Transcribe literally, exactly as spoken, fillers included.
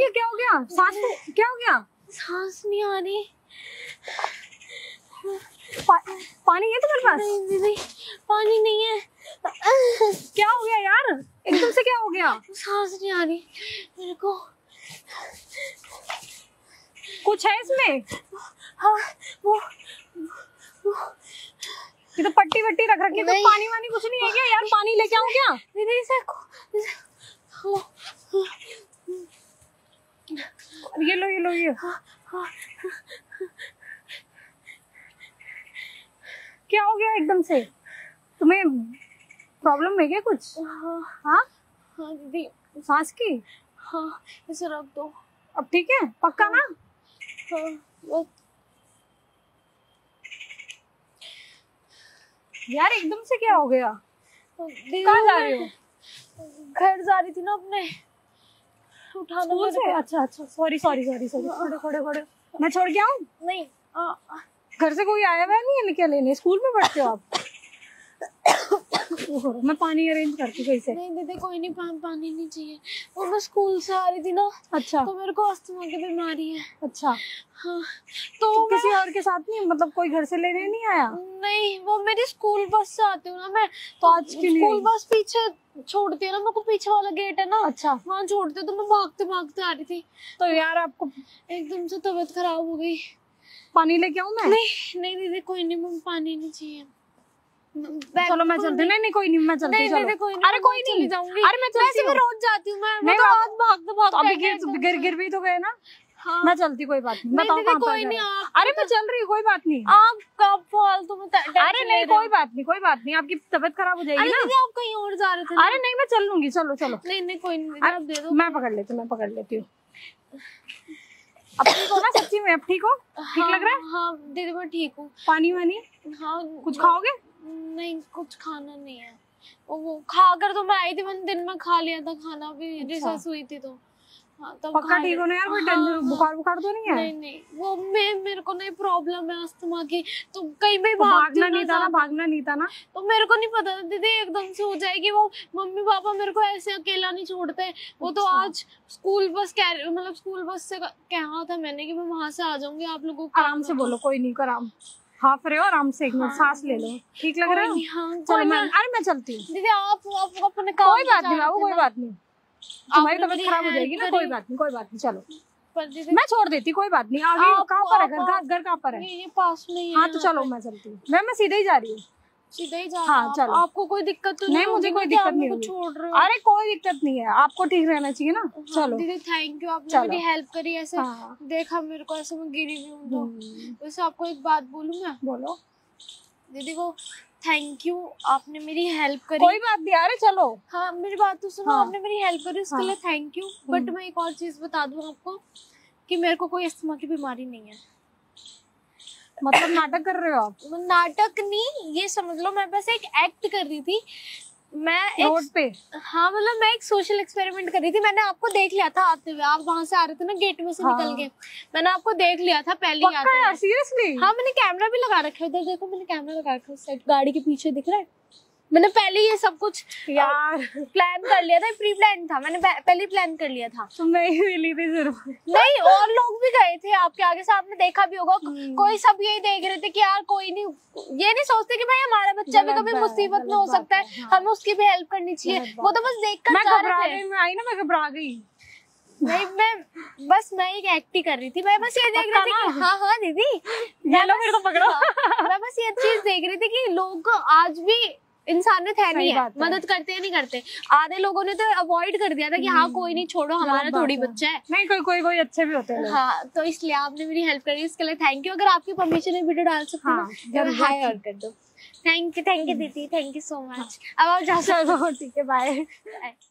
क्या हो गया? सांस क्या हो गया? सांस नहीं आ रही। पा, पानी है तुम्हारे पास? नहीं दीदी पानी नहीं है। क्या हो गया यार? एकदम से क्या हो गया? सांस नहीं आ रही मेरे को। कुछ है इसमें? हाँ वो, वो ये तो पट्टी वट्टी रख रखी है, तो पानी वानी कुछ नहीं है क्या यार? पानी लेके आऊं क्या? दीदी इसे ये लो ये लो ये। क्या हो गया एकदम से? तुम्हें प्रॉब्लम है क्या कुछ? हाँ हाँ हाँ दीदी। सांस की? हाँ इसे रख दो। अब ठीक है पक्का ना? हाँ वो यार एकदम से क्या हो गया? दीदी कहाँ जा रही हो? घर जा रही थी ना अपने, उठाना स्कूल से? अच्छा अच्छा सॉरी सॉरी सॉरी सॉरी खड़े खड़े खड़े मैं छोड़ के आऊं? नहीं आ, घर से कोई आया हुआ नहीं है क्या लेने? स्कूल में पढ़ते हो आप? मैं पानी अरेंज करती हूँ कैसे? नहीं दीदी कोई नहीं, पा, पानी नहीं चाहिए। वो मैं स्कूल से आ रही थी ना। अच्छा तो मेरे को अस्थमा की बीमारी है। अच्छा हाँ तो, तो किसी और के साथ नहीं, मतलब कोई घर से लेने नहीं आया? नहीं वो मेरी स्कूल बस से आती हूँ ना मैं, तो आज क्यों नहीं? स्कूल बस पीछे छोड़ती है ना, मेरे को पीछे वाला गेट है ना, अच्छा वहाँ छोड़ते, तो मैं भागते भागते आ रही थी। तो यार आपको एकदम से तबीयत खराब हो गई। पानी लेके आऊं मैं? नहीं नहीं दीदी कोई नहीं, मुझे पानी नहीं चाहिए। चलो मैं चलती। नहीं नहीं कोई नहीं मैं चलती। नहीं, चलो कोई नहीं, अरे कोई नहीं जाऊंगी। अरे मैं चलती हूँ। रोज जाती हूँ मैं, नहीं तो आज भागते भागते अभी गिर गिर गिर भी तो गए ना। हाँ मैं चलती, कोई बात नहीं। बताओ कहाँ कोई पर नहीं। अरे मैं चल रही हूँ, कोई बात नहीं। आप कब फालतू में अरे नहीं कोई बात नहीं, कोई बात नहीं। आपकी तबीयत खराब हो जाएगी ना। आप कहीं और जा रहे थे। अरे नहीं मैं चल लूंगी। चलो चलो। नहीं नहीं कोई नहीं, आप दे दो। मैं पकड़ लेती हूँ मैं पकड़ लेती हूँ। अब ठीक हो ना सच्ची में? अब ठीक हो? ठीक लग रहा है? हाँ दीदी मैं ठीक हूँ। पानी वानी हाँ कुछ खाओगे? नहीं कुछ खाना नहीं है। वो खाकर तो मैं आई थी, मैंने दिन में खा लिया था खाना भी। रिसर्च हुई थी तो हाँ तब पक्का ठीक हो ना यार? कोई टेंशन बुखार बुखार तो नहीं है? नहीं नहीं वो मैं मेरे को नहीं प्रॉब्लम है अस्थमा की, तो कहीं भी तो भागना नहीं था ना? भागना नहीं था ना? तो मेरे को नहीं पता था दीदी एकदम से हो जाएगी। वो मम्मी पापा मेरे को ऐसे अकेला नहीं छोड़ते। वो तो आज स्कूल बस कह मतलब स्कूल बस से कहा था मैंने कि मैं वहां से आ जाऊंगी, आप लोगों को आराम से बोलो। कोई नहीं आराम हाफ रहे हो, आराम से एक मिनट सांस ले लो। ठीक लग रहा है? हाँ चलो मैं अरे मैं चलती हूँ। दीदी आप आप अपने कोई बात नहीं बाबू, कोई बात नहीं। तुम्हारी तबीयत खराब हो जाएगी ना। कोई बात नहीं कोई बात नहीं। चलो पर दीदी मैं छोड़ देती, कोई बात नहीं। आगे कहाँ पर है घर? घर कहाँ पर है? ये पास में ही है। हाँ तो चलो मैं चलती हूँ। मैं मैं सीधे ही जा रही हूँ। सीधे ही जा। हाँ चलो। आपको कोई दिक्कत तो नहीं? मुझे कोई दिक्कत नहीं होगी। छोड़ रहे हो? अरे कोई दिक्कत नहीं है, आपको ठीक रहना चाहिए ना। चलो दीदी थैंक यू, आपने मेरी हेल्प करी। ऐसे हाँ। देखा मेरे को ऐसे मैं गिरी हुई हूँ तो। वैसे आपको एक बात बोलूँ मैं? बोलो दीदी वो थैंक यू, आपने मेरी हेल्प करी। कोई बात नहीं। अरे चलो हाँ मेरी बात तो सुनो। हाँ। आपने मेरी हेल्प करी उसके लिए थैंक यू। बट मैं एक और चीज बता दूं आपको कि मेरे को कोई अस्थमा की बीमारी नहीं है। मतलब नाटक कर रहे हो आप? नाटक नहीं, ये समझ लो मैं बस एक एक्ट कर रही थी। मैं रोड पे? हाँ मतलब मैं एक सोशल एक्सपेरिमेंट कर रही थी। मैंने आपको देख लिया था आते हुए, आप वहां से आ रहे थे ना गेट में से हाँ। निकल के। मैंने आपको देख लिया था पहले ही आते हुए। सीरियसली? हाँ मैंने कैमरा भी लगा रखा है उधर, देखो मैंने कैमरा लगा रखा है उस साइड गाड़ी के पीछे, दिख रहा है। मैंने पहले ये सब कुछ यार प्लान कर लिया था, प्री प्लान था, मैंने पहले प्लान कर लिया था। तो मैं ही मिली थी जरूर। नहीं और लोग भी गए थे आपके आगे से, आपने देखा भी होगा। कोई सब यही देख रहे थे कि यार कोई नहीं, ये नहीं सोचते कि भाई हमारा बच्चा भी कभी मुसीबत में हो सकता है, हमें उसकी भी हेल्प करनी चाहिए। वो तो बस देख कर जा रहे थे। मैं आई ना, मैं घबरा गई। नहीं मैं बस मैं एक एक्ट ही कर रही थी। मैं बस ये देख रही थी कि हाँ हाँ दीदी ये लो मेरे को पकड़ो। मैं बस ये चीज देख रही थी कि लोग आज भी इंसानियत है नहीं है, मदद करते हैं नहीं करते। आधे लोगों ने तो अवॉइड कर दिया था कि हाँ कोई नहीं छोड़ो, हमारा थोड़ी बच्चा है। नहीं कोई कोई कोई अच्छे भी होते हैं। हाँ तो इसलिए आपने मेरी हेल्प करी, इसके लिए थैंक यू। अगर आपकी परमिशन है वीडियो डाल सकते हो, हाय और कर दो। थैंक यू थैंक यू दीदी, थैंक यू सो मच। अब आप जा सकते हो। ठीक है बाय।